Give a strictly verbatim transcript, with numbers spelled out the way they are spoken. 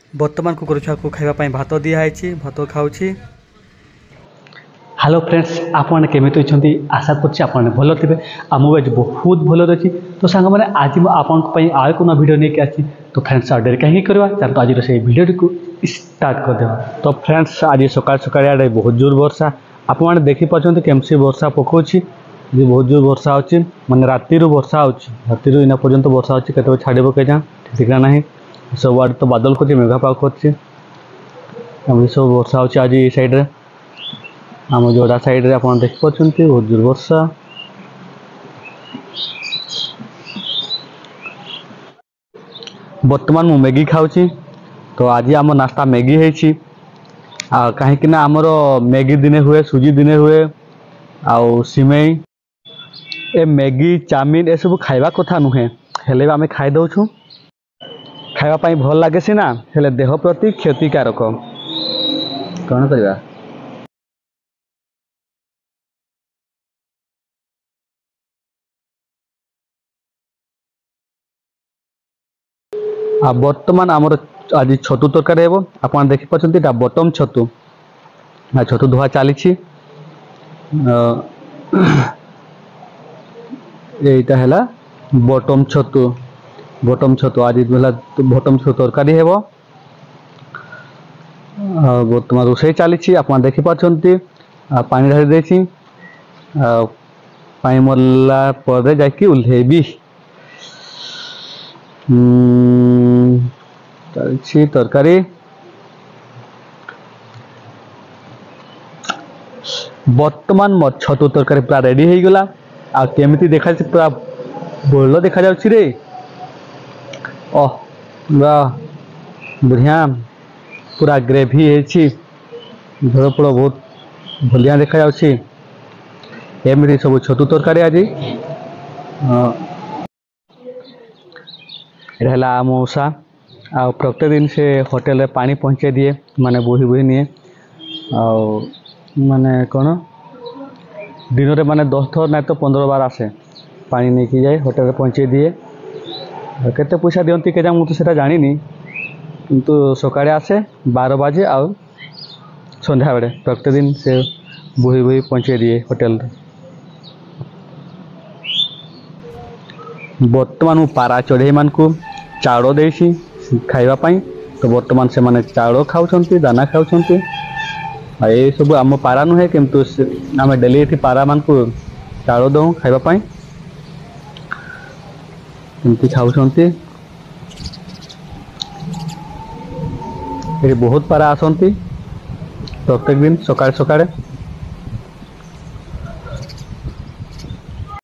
बर्तमान कुकुर छुआ को खाइबा पई भात दिखाई भात खाऊँ। हेलो फ्रेंड्स, आपने केमी अच्छी आशा कर भल थे मुझे बहुत भल अच्छी। तो सांग मैंने आज मुझे आए को भिडियो नहीं आसी। तो फ्रेंड्स डेरी कहीं करवा चलते आज से भिडियो को स्टार्ट करदे। तो फ्रेंड्स आज सकाल सकाल आड़े बहुत जोर वर्षा आप देखिपार केमसी वर्षा पकाउछि। बहुत जोर वर्षा होची माने राति वर्षा होची राति इना पर्यंत वर्षा होची केते छाड़िबो के जा ठीक नहीं। सब आड़ तो बादल करछि मेघा पाग करछि सब वर्षा होची आज ये साइड रे आम जोड़ा साइड रे आपन देख पछंती बहुत जोर वर्षा। वर्तमान मु मैगी खाऊची। तो आज आम नाश्ता मैगी है आ कहीं आमर मैगी दिने हुए सुजी दिने हुए आउ सिमेई ए मैगी चाउमिन ए सब खाइबा कथा नुहे हेले आम खाई दउछु। खाइबा पई भल लागे सिना हेले देह प्रति क्षतिकारक कौन करवा। आ वर्तमान आमर आज छतु तरकारी हेबो आपन देखि पछंती ता बटम छतु आ छतु धुआ चली। এইটা হেলা বটম ছতু বটম ছতু आज বেলা বটম ছতু তরকারি হেব। বর্তমান রোষেই চালিছি আপনারা দেখি পাচ্ছেন পানি ঢালি দিয়েছি পানি মরলা পরে যাইকি উল্হেবি চালিছি তরকারি। बर्तमान मो छतु तरकारी पूरा रेडी हो गला आ केमिति देखा पूरा बोल देखा जाउछि रे। ओह पूरा बढ़िया पूरा ग्रेवी है झोल पोड़ बहुत बढ़िया देखा जाउछि। एमिति सब छतु तरकारी आज एला मौसा आ प्रत्येक दिन से होटल रे पानी पहुँचे दिए माने बोही बोही निए आ माने कौन दिन में माने दस थर ना तो पंद्रह बार आसे पानी नहीं की जाए होटल में पहुँचे दिए केते पैसा दियंती के मुझे तो जानी किंतु सकाळे आसे बारह बजे आ संध्या बेले प्रत्येक दिन से बोही बोही पहुँचे दिए होटल। बर्तमान मु पारा चढ़ई मान को चाउल देसी खाइबा पई। तो बर्तमान से माने चाउल खाउछंती दाना खाउछंती ये सब आम पारा नुहे किंतु आम डेली ये पारा मान को चाउल दऊ खाइबा एमती खाऊंती। ये बहुत पारा आसंती प्रत्येक दिन सकाळे सकाळे।